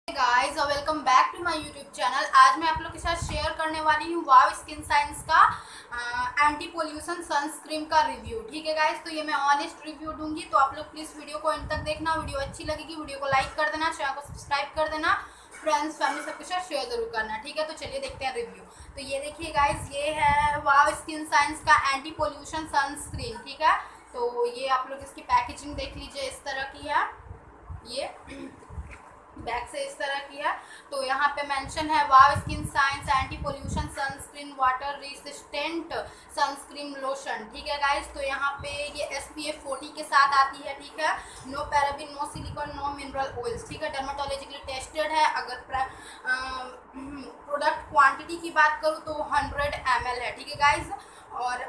Guys और welcome back to my YouTube channel. आज मैं आप लोग के साथ शेयर करने वाली हूँ वाव स्किन साइंस का एंटी पोल्यूशन सनस्क्रीन का रिव्यू। ठीक है गाइस, तो ये मैं ऑनेस्ट रिव्यू दूंगी, तो आप लोग प्लीज़ वीडियो को एंड तक देखना। वीडियो अच्छी लगेगी वीडियो को लाइक कर देना, चैनल को सब्सक्राइब कर देना, फ्रेंड्स फैमिली सबके साथ शेयर जरूर करना। ठीक है, तो चलिए देखते हैं रिव्यू। तो ये देखिए गाइस, ये है वाव स्किन साइंस का एंटी पोल्यूशन सनस्क्रीन। ठीक है, तो ये आप लोग इसकी पैकेजिंग देख लीजिए, इस तरह की है। ये बैक से इस तरह की है। तो यहाँ पे मेंशन है wow skin science anti pollution sunscreen water resistant sunscreen lotion. ठीक है गाइस, तो यहाँ पे ये SPF 40 के साथ आती है। ठीक है, no paraben, no silicone, no mineral oils. ठीक है, डर्माटोलॉजिकली टेस्टेड है। अगर प्रोडक्ट क्वांटिटी की बात करूँ तो 100 ml है। ठीक है गाइस, और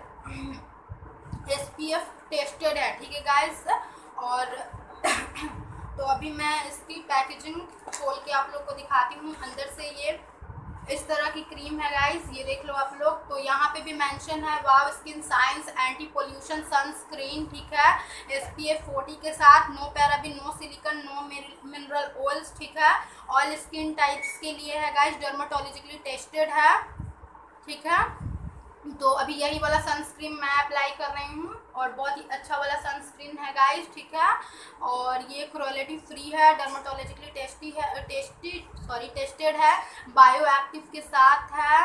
SPF टेस्टेड है। ठीक है गाइस, और तो अभी मैं इसकी पैकेजिंग खोल के आप लोग को दिखाती हूँ। अंदर से ये इस तरह की क्रीम है गाइस, ये देख लो आप लोग। तो यहाँ पे भी मेंशन है wow skin science anti pollution sunscreen. ठीक है, SPF 40 के साथ, no paraben, no silicone, no mineral oils. ठीक है, ऑल स्किन टाइप्स के लिए है गाइस, डर्माटोलॉजिकली टेस्टेड है। ठीक है, तो अभी यही वाला सनस्क्रीन मैं अप्लाई कर रही हूँ और बहुत ही अच्छा वाला सनस्क्रीन है गाइस। ठीक है, और ये क्रुएल्टी फ्री है, डर्माटोलॉजिकली टेस्टेड है, बायो एक्टिव के साथ है।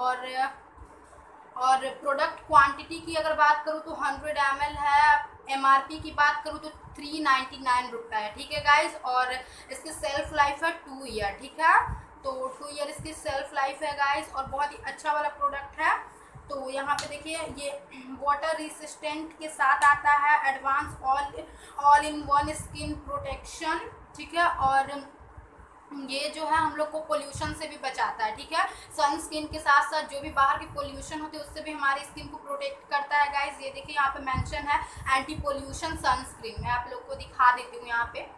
और प्रोडक्ट क्वांटिटी की अगर बात करूँ तो 100 ml है। MRP की बात करूँ तो 399 रुपये है। ठीक है गाइस, और इसकी सेल्फ लाइफ है 2 ईयर। ठीक है, तो 2 ईयर इसकी सेल्फ लाइफ है गाइस, और बहुत ही अच्छा वाला प्रोडक्ट है। तो यहाँ पे देखिए, ये वाटर रेसिस्टेंट के साथ आता है, advance all in one skin protection. ठीक है, और ये जो है हम लोग को पोल्यूशन से भी बचाता है। ठीक है, सन स्किन के साथ साथ जो भी बाहर की पोल्यूशन होती है उससे भी हमारी स्किन को प्रोटेक्ट करता है गाइस। ये देखिए, यहाँ पे मेंशन है एंटी पोल्यूशन सनस्क्रीन। मैं आप लोग को दिखा देती हूँ यहाँ पे।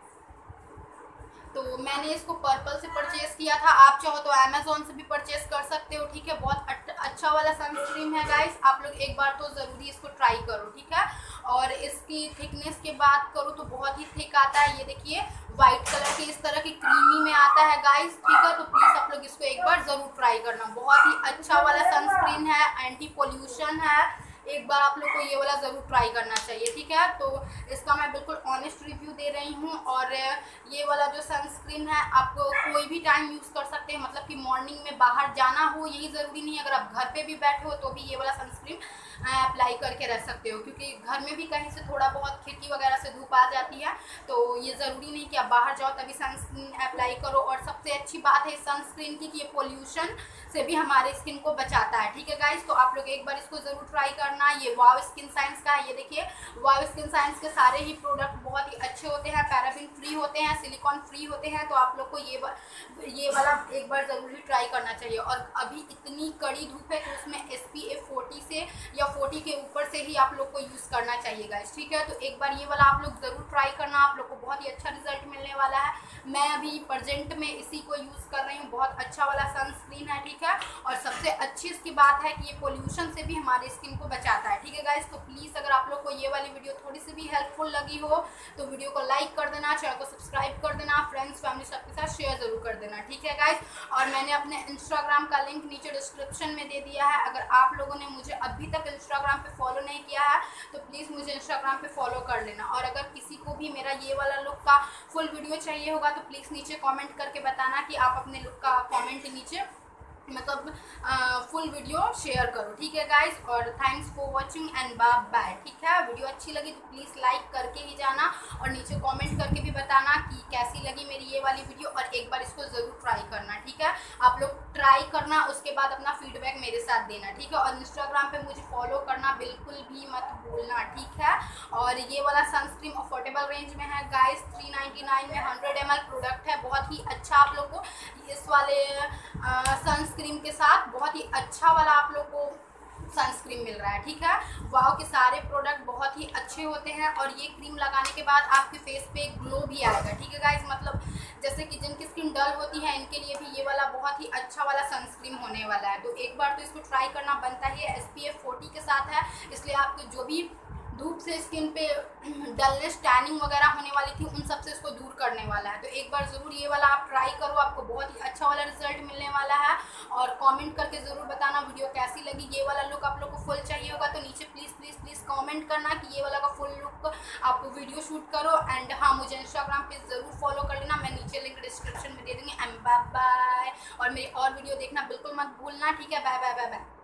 तो मैंने इसको पर्पल से परचेज किया था, आप चाहो तो अमेजोन से भी परचेज कर सकते हो। ठीक है, बहुत अच्छा वाला सनस्क्रीन है गाइस, आप लोग एक बार तो ज़रूरी इसको ट्राई करो। ठीक है, और इसकी थिकनेस की बात करूँ तो बहुत ही थिक आता है। ये देखिए, वाइट कलर की इस तरह की क्रीमी में आता है गाइस। ठीक है, तो प्लीज़ आप लोग इसको एक बार ज़रूर ट्राई करना, बहुत ही अच्छा वाला सनस्क्रीन है, एंटी पोल्यूशन है। एक बार आप लोग को ये वाला ज़रूर ट्राई करना चाहिए। ठीक है, तो इसका मैं बिल्कुल ऑनेस्ट रिव्यू दे रही हूँ। और ये वाला जो सनस्क्रीन है आप कोई भी टाइम यूज़ कर सकते हैं, मतलब कि मॉर्निंग में बाहर जाना हो यही ज़रूरी नहीं है, अगर आप घर पे भी बैठे हो तो भी ये वाला सनस्क्रीन अप्लाई करके रह सकते हो, क्योंकि घर में भी कहीं से थोड़ा बहुत खिड़की वगैरह से धूप आ जाती है, तो ये ज़रूरी नहीं कि आप बाहर जाओ तभी सनस्क्रीन अप्लाई करो। और सबसे अच्छी बात है इस सनस्क्रीन की कि ये पोल्यूशन से भी हमारे स्किन को बचाता है। ठीक है गाइस, तो आप लोग एक बार इसको ज़रूर ट्राई करना। ये वाव स्किन साइंस का है। ये देखिए, वाव स्किन साइंस के सारे ही प्रोडक्ट बहुत ही अच्छे होते हैं, पैराबिन फ्री होते हैं, सिलिकॉन फ्री होते हैं। तो आप लोग को ये वाला एक बार ज़रूर ही ट्राई करना चाहिए। और अभी इतनी कड़ी धूप है तो उसमें SPF 40 से या 40 के ऊपर से ही आप लोग को यूज़ करना चाहिए गाइस। ठीक है, तो एक बार ये वाला आप लोग ज़रूर ट्राई करना, आप लोग को बहुत ही अच्छा रिजल्ट मिलने वाला है। मैं अभी प्रेजेंट में इसी को यूज़ कर रही हूँ, बहुत अच्छा वाला सनस्क्रीन है। ठीक है, और सबसे अच्छी इसकी बात है कि ये पोल्यूशन से भी हमारे स्किन को बचाता है। ठीक है गाइस, तो प्लीज़ अगर आप लोग को ये वाली वीडियो थोड़ी सी भी हेल्पफुल लगी हो तो वीडियो को लाइक कर देना, चैनल को सब्सक्राइब कर देना, फ्रेंड्स फैमिली सबके साथ शेयर जरूर कर देना। ठीक है गाइस, और मैंने अपने इंस्टाग्राम का लिंक नीचे डिस्क्रिप्शन में दे दिया है। अगर आप लोगों ने मुझे अभी तक इंस्टाग्राम पे फॉलो नहीं किया है तो प्लीज़ मुझे इंस्टाग्राम पे फॉलो कर लेना। और अगर किसी को भी मेरा ये वाला लुक का फुल वीडियो चाहिए होगा तो प्लीज़ नीचे कमेंट करके बताना कि आप अपने लुक का कमेंट नीचे मतलब फुल वीडियो शेयर करो। ठीक है गाइस, और thanks for watching and bye bye. ठीक है, वीडियो अच्छी लगी तो प्लीज़ लाइक करके ही जाना और नीचे कमेंट करके भी बताना कि कैसी लगी मेरी ये वाली वीडियो, और एक बार इसको ज़रूर ट्राई करना। ठीक है, आप लोग ट्राई करना, उसके बाद अपना फीडबैक मेरे साथ देना। ठीक है, और इंस्टाग्राम पे मुझे फॉलो करना बिल्कुल भी मत भूलना। ठीक है, और ये वाला सनस्क्रीन अफोर्डेबल रेंज में है गाइस, 399 में 100 ml प्रोडक्ट है, बहुत ही अच्छा। आप लोग को इस वाले सनस्क्रीन के साथ बहुत ही अच्छा वाला आप लोग को सनस्क्रीन मिल रहा है। ठीक है, वाव के सारे प्रोडक्ट बहुत ही अच्छे होते हैं, और ये क्रीम लगाने के बाद आपके फेस पे ग्लो भी आएगा। ठीक है गाइस, मतलब जैसे कि जिनकी स्किन डल होती है इनके लिए भी ये वाला बहुत ही अच्छा वाला सनस्क्रीन होने वाला है। तो एक बार तो इसको ट्राई करना बनता ही है। SPF 40 के साथ है, इसलिए आपको जो भी धूप से स्किन पे डलनेस टैनिंग वगैरह होने वाली थी उन सब से इसको दूर करने वाला है। तो एक बार ज़रूर ये वाला आप ट्राई करो, आपको कमेंट करके ज़रूर बताना वीडियो कैसी लगी। ये वाला लुक आप लोग को फुल चाहिए होगा तो नीचे प्लीज़ प्लीज़ प्लीज़ कमेंट करना कि ये वाला का फुल लुक आप वीडियो शूट करो। एंड हाँ, मुझे इंस्टाग्राम पे ज़रूर फॉलो कर लेना, मैं नीचे लिंक डिस्क्रिप्शन में दे दूँगी। एंड बाय बाय, और मेरी और वीडियो देखना बिल्कुल मत भूलना, ठीक है। Bye bye bye bye.